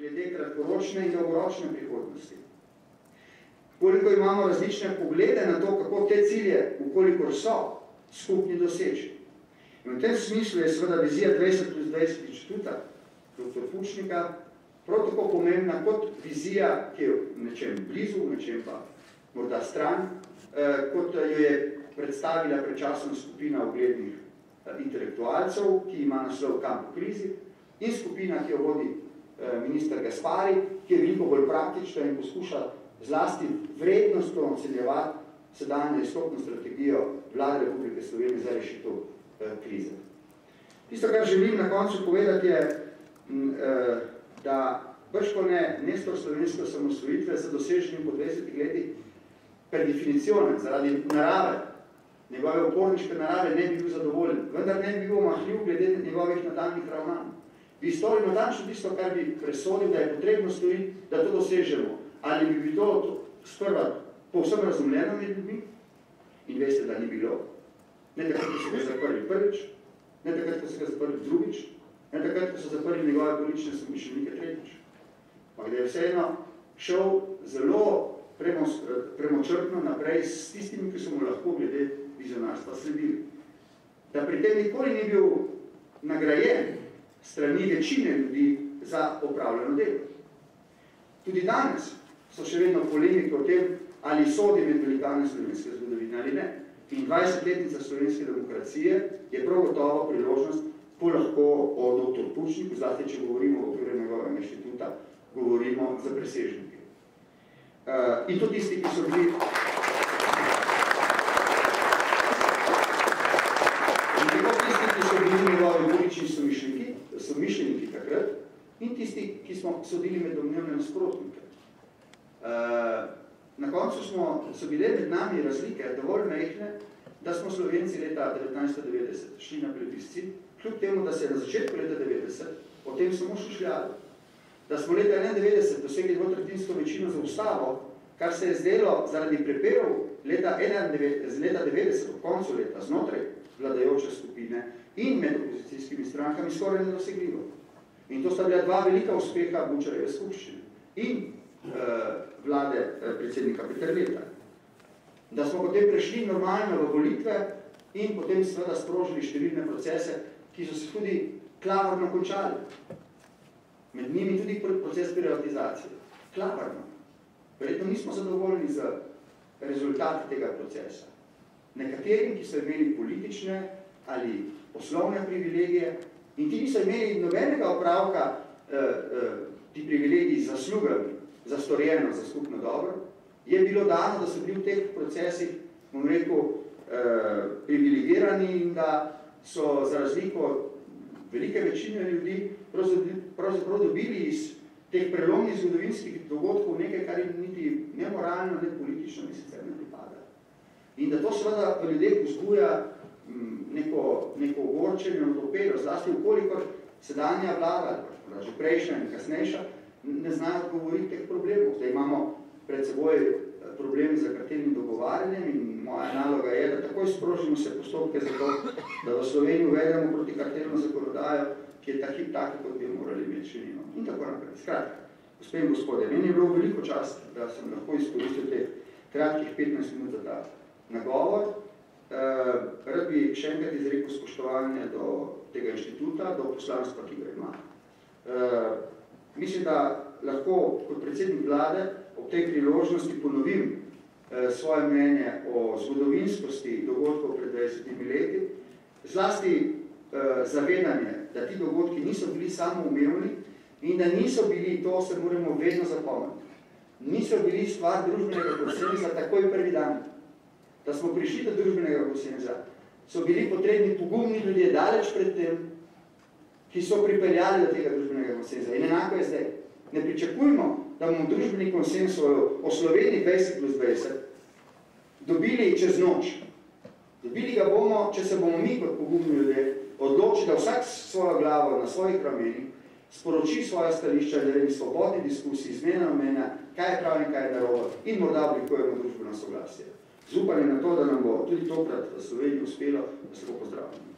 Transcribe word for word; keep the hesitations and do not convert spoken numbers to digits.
glede kratkoročne in dolgoročne prihodnosti. Koliko imamo različne poglede na to, kako te cilje, ukolikor so, skupni doseči. In v tem smislu je seveda vizija dvajset plus dvajset inštituta doktor Pučnika prav tako pomembna kot vizija, ki je v nečem blizu, v nečem pa morda stran, kot jo je predstavila predčasna skupina uglednih intelektualcev, ki ima naslov Kamp v krizi, in skupina, ki jo vodi minister Gaspari, ki je veliko bolj praktična in poskuša zlasti vrednostno ocenjevati sedanje izstopno strategijo Vlade Republike Slovenije za rešitev krize. Tisto, kar želim na koncu povedati, je, da bržkone nestor slovenske osamosvojitve za doseženim po dvajsetih letih per definicionem, zaradi narave, njegove uporniške narave ne bi bil zadovoljen, vendar ne bi bil omahljiv glede njegovih nadaljnih ravnanj. Bi storil natančno tisto, kar bi presodil, da je potrebno storiti, da to dosežemo. Ali bi bi to sprva povsem razumljeno med ljudmi? In veste, da ni bilo. Ne takrat, ko so ga zaprli prvič, ne takrat, ko so ga zaprli drugič, ne takrat, ko so zaprli njegove politične somišljenike tretjič. Pa gde je vseeno šel zelo premočrtno naprej s tistimi, ki so mu lahko glede vizionarstva sledili. Da pri tem nikoli ni bil nagrajen strani večine ljudi za opravljeno delo. Tudi danes so še vedno polemike o tem, ali sodi med velikane slovenske zgodovine ali ne. In dvajsetletnica slovenske demokracije je prav gotovo priložnost, ko lahko o doktor Pučniku, zlasti če govorimo o okviru njegovega inštituta, govorimo za presežnike. Uh, in to tisti, ki so bili... In tako tisti, ki so bili njegovi politični somišljeniki, somišljeniki takrat, in tisti, ki smo sodili med domnevne nasprotnike. Uh, na koncu smo, so bile med nami razlike dovolj majhne, da smo Slovenci leta devetnajststo devetdeset šli na plebiscit, kljub temu, da se je na začetku leta devetdeset o tem samo šušljali. Da smo leta enaindevetdeset dosegli dvotretjinsko večino za ustavo, kar se je zdelo zaradi prepirov leta devetdeset, v koncu leta, znotraj vladajoče skupine in med opozicijskimi strankami skoraj nedosegljivo. In to sta bila dva velika uspeha Bučarjeve skupščine in vlade predsednika Peterleta. Da smo potem prešli normalno v volitve in potem seveda sprožili številne procese, ki so se tudi klavrno končali. Med njimi tudi proces privatizacije. Klavrno. Verjetno nismo zadovoljni z rezultati tega procesa. Nekaterim, ki so imeli politične ali poslovne privilegije in ti niso imeli nobenega opravka eh, eh, ti privilegiji z zaslugami, za storjeno, za skupno dobro, je bilo dano, da so bili v teh procesih, bom rekel, eh, privilegirani in da so za razliko velike večine ljudi pravzaprav dobili iz teh prelomnih zgodovinskih dogodkov nekaj, kar jim niti ne moralno, ne politično, ni sicer ne pripada. In da to seveda v ljudeh vzbuja neko, neko ogorčenje, otopelo, zlasti ukolikor sedanja vlada, že prejšnja in kasnejša, ne znajo odgovoriti teh problemov. Zdaj imamo pred seboj problem z kartelnim dogovarjanjem in moja naloga je, da takoj sprožimo se postopke za to, da v Sloveniji uvedemo proti kartelno zakonodajo, ki je ta hip taki, kot bi morali imeti še nimo. In tako naprej. Skratka, gospe in gospode, meni je bilo veliko čast, da sem lahko izkoristil teh kratkih petnajst minut za ta nagovor. Uh, rad bi še enkrat izrekel spoštovanje do tega inštituta, do poslanstva, ki ga ima. Uh, mislim, da lahko kot predsednik vlade ob tej priložnosti ponovim uh, svoje mnenje o zgodovinskosti dogodkov pred dvajsetimi leti, zlasti uh, zavedanje, da ti dogodki niso bili samoumevni in da niso bili, to se moramo vedno zapomniti, niso bili stvar družbenega konsenza takoj prvi dan. Da smo prišli do družbenega konsenza, so bili potrebni pogumni ljudje daleč pred tem, ki so pripeljali do tega družbenega konsenza. In enako je zdaj. Ne pričakujmo, da bomo družbeni konsens o Sloveniji dvajset plus dvajset dobili čez noč. Dobili ga bomo, če se bomo mi kot pogumni ljudje odločili, da vsak svojo glavo na svojih ramenih sporoči svoje stališča, da je svobodni diskusiji, zmena omenja, kaj je prav in kaj je narobe in morda oblikujemo družbeno soglasje. Z upanjem na to, da nam bo tudi tokrat v Sloveniji uspelo, da se bo pozdravljeno.